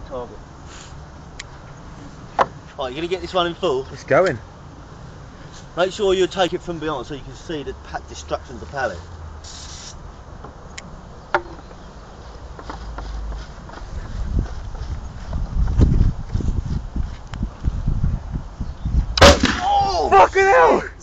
target. Right, you're going to get this one in full. It's going. Make sure you take it from behind so you can see the destruction of the pallet. Oh! Fucking hell!